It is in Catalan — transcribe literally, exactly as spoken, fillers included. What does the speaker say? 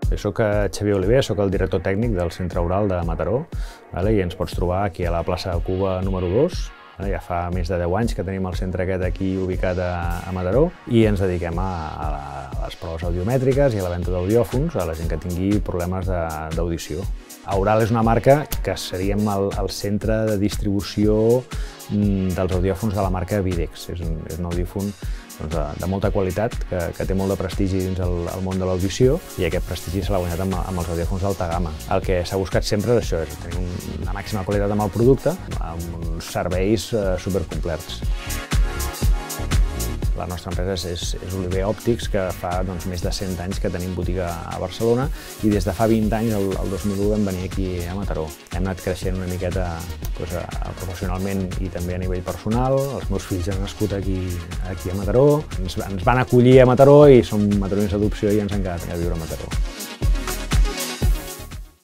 Jo soc Xavier Oliver, soc el director tècnic del Centre Oral de Mataró, i ens pots trobar aquí a la plaça Cuba número dos. Ja fa més de deu anys que tenim el centre aquest aquí ubicat a Mataró i ens dediquem a les proves audiomètriques i a la venda d'audiòfons a la gent que tingui problemes d'audició. Aural és una marca que seríem el centre de distribució dels audiòfons de la marca Videx. És un audiòfon de molta qualitat, que té molt de prestigi dins el món de l'audició i aquest prestigi se l'ha guanyat amb els audiòfons d'alta gamma. El que s'ha buscat sempre és això, és tenir una màxima qualitat amb el producte, amb uns serveis supercomplerts. La nostra empresa és Oliver Òptics, que fa més de cent anys que tenim botiga a Barcelona i des de fa vint anys, el dos mil u, vam venir aquí a Mataró. Hem anat creixent una miqueta professionalment i també a nivell personal. Els meus fills han nascut aquí a Mataró, ens van acollir a Mataró i som mataronins d'adopció i ens hem quedat a viure a Mataró.